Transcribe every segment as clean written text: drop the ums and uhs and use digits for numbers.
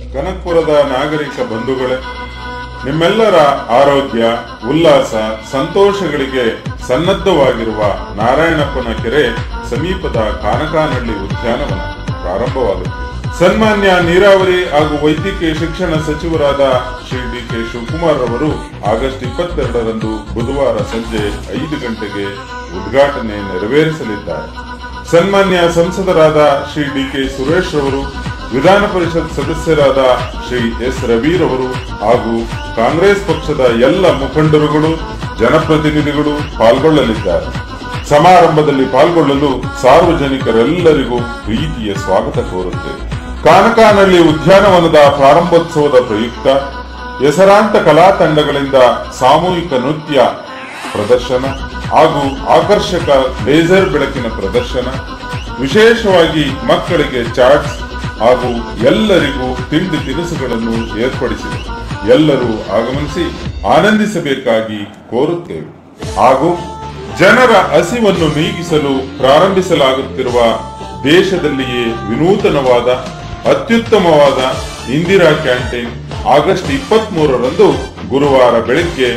ಕನಕಪುರದ ನಾಗರಿಕ ಬಂಧುಗಳೇ, ನಿಮ್ಮೆಲ್ಲರ ಆರೋಗ್ಯ, ಉಲ್ಲಾಸ, ಸಂತೋಷಗಳಿಗೆ ಸನ್ನದ್ಧವಾಗಿರುವ ನಾರಾಯಣಪ್ಪನ ಕೆರೆ ಸಮೀಪದ ಕಾನಕಾನಹಳ್ಳಿ ಉದ್ಯಾನವನ ಪ್ರಾರಂಭವಾಗುತ್ತದೆ. ಸನ್ಮಾನ್ಯ ನೀರಾವರಿ ಹಾಗೂ ವೈದ್ಯಕೀಯ ಶಿಕ್ಷಣ ಸಚಿವರಾದ ಶ್ರೀ ಡಿ.ಕೆ. ಶಿವಕುಮಾರ್ ಅವರು ಆಗಸ್ಟ್ 22ರಂದು ಬುಧವಾರ ಸಂಜೆ 5 ಗಂಟೆಗೆ ಉದ್ಘಾಟನೆ ನೆರವೇರಿಸಲಿದ್ದಾರೆ. ಸನ್ಮಾನ್ಯ ಸಂಸದರಾದ ಶ್ರೀ ಡಿ.ಕೆ. ಸುರೇಶ್ ಅವರು, ವಿಧಾನ ಪರಿಷತ್ ಸದಸ್ಯರಾದ ಶ್ರೀ ಎಸ್. ರವಿರವರು ಹಾಗೂ ಕಾಂಗ್ರೆಸ್ ಪಕ್ಷದ ಎಲ್ಲ ಮುಖಂಡರುಗಳು, ಜನಪ್ರತಿನಿಧಿಗಳು ಪಾಲ್ಗೊಳ್ಳಲಿದ್ದಾರೆ. ಸಮಾರಂಭದಲ್ಲಿ ಪಾಲ್ಗೊಳ್ಳಲು ಸಾರ್ವಜನಿಕರೆಲ್ಲರಿಗೂ ಪ್ರೀತಿಯ ಸ್ವಾಗತ ಕೋರುತ್ತೇವೆ. ಕಾನಕಾನಹಳ್ಳಿ ಉದ್ಯಾನವನದ ಪ್ರಾರಂಭೋತ್ಸವದ ಪ್ರಯುಕ್ತ ಹೆಸರಾಂತ ಕಲಾ ತಂಡಗಳಿಂದ ಸಾಮೂಹಿಕ ನೃತ್ಯ ಪ್ರದರ್ಶನ ಹಾಗೂ ಆಕರ್ಷಕ ಲೇಸರ್ ಬೆಳಕಿನ ಪ್ರದರ್ಶನ, ವಿಶೇಷವಾಗಿ ಮಕ್ಕಳಿಗೆ ಚಾಟ್ಸ್ ಹಾಗೂ ಎಲ್ಲರಿಗೂ ತಿಂಡಿ ತಿನಿಸುಗಳನ್ನು ಏರ್ಪಡಿಸಿದೆ. ಎಲ್ಲರೂ ಆಗಮಿಸಿ ಆನಂದಿಸಬೇಕಾಗಿ ಕೋರುತ್ತೇವೆ. ಹಾಗೂ ಜನರ ಹಸಿವನ್ನು ನೀಗಿಸಲು ಪ್ರಾರಂಭಿಸಲಾಗುತ್ತಿರುವ ದೇಶದಲ್ಲಿಯೇ ವಿನೂತನವಾದ ಅತ್ಯುತ್ತಮವಾದ ಇಂದಿರಾ ಕ್ಯಾಂಟೀನ್ ಆಗಸ್ಟ್ 23ರಂದು ಗುರುವಾರ ಬೆಳಗ್ಗೆ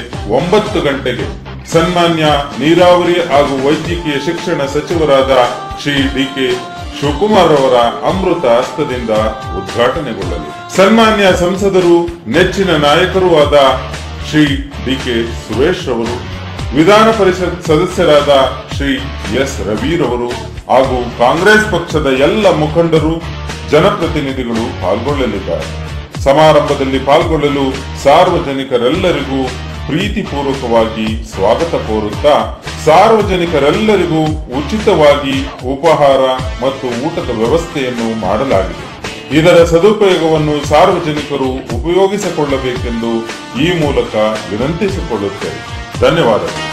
9 ಗಂಟೆಗೆ ಸನ್ಮಾನ್ಯ ನೀರಾವರಿ ಹಾಗೂ ವೈದ್ಯಕೀಯ ಶಿಕ್ಷಣ ಸಚಿವರಾದ ಶ್ರೀ ಡಿ.ಕೆ. ಶಿವಕುಮಾರ್ ಅವರ ಅಮೃತ ಹಸ್ತದಿಂದ ಉದ್ಘಾಟನೆಗೊಳ್ಳಲಿದೆ. ಸನ್ಮಾನ್ಯ ಸಂಸದರು, ನೆಚ್ಚಿನ ನಾಯಕರೂ ಆದ ಶ್ರೀ ಡಿ.ಕೆ. ಸುರೇಶ್ ಅವರು, ವಿಧಾನ ಪರಿಷತ್ ಸದಸ್ಯರಾದ ಶ್ರೀ ಎಸ್. ರವಿರವರು ಹಾಗೂ ಕಾಂಗ್ರೆಸ್ ಪಕ್ಷದ ಎಲ್ಲ ಮುಖಂಡರು, ಜನಪ್ರತಿನಿಧಿಗಳು ಪಾಲ್ಗೊಳ್ಳಲಿದ್ದಾರೆ. ಸಮಾರಂಭದಲ್ಲಿ ಪಾಲ್ಗೊಳ್ಳಲು ಸಾರ್ವಜನಿಕರೆಲ್ಲರಿಗೂ ಪ್ರೀತಿಪೂರ್ವಕವಾಗಿ ಸ್ವಾಗತ ಕೋರುತ್ತಾ, ಸಾರ್ವಜನಿಕರೆಲ್ಲರಿಗೂ ಉಚಿತವಾಗಿ ಉಪಹಾರ ಮತ್ತು ಊಟದ ವ್ಯವಸ್ಥೆಯನ್ನು ಮಾಡಲಾಗಿದೆ. ಇದರ ಸದುಪಯೋಗವನ್ನು ಸಾರ್ವಜನಿಕರು ಉಪಯೋಗಿಸಿಕೊಳ್ಳಬೇಕೆಂದು ಈ ಮೂಲಕ ವಿನಂತಿಸಿಕೊಳ್ಳುತ್ತೇವೆ. ಧನ್ಯವಾದಗಳು.